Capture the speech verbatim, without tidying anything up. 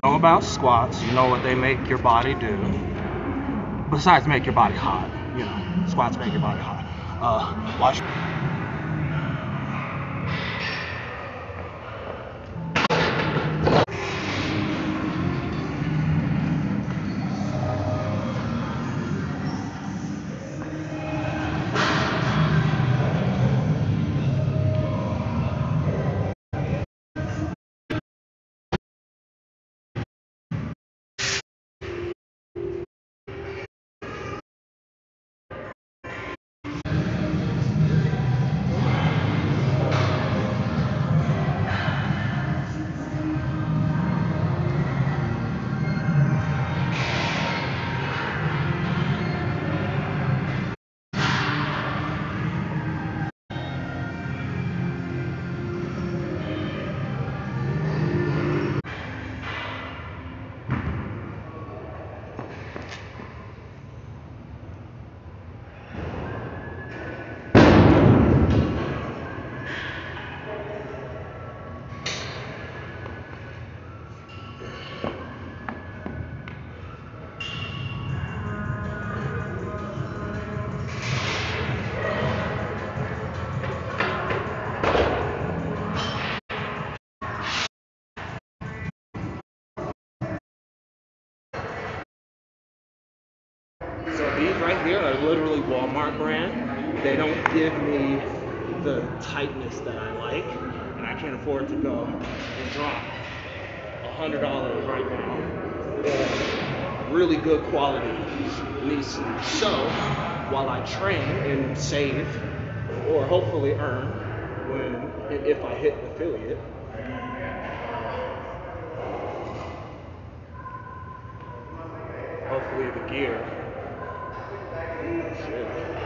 know about squats, you know what they make your body do. Besides make your body hot, you know, squats make your body hot. Uh, watch. So these right here are literally Walmart brand. They don't give me the tightness that I like, and I can't afford to go and drop a hundred dollars right now on really good quality knee sleeves. So while I train and save, or hopefully earn, when if I hit affiliate, hopefully the gear. Shit.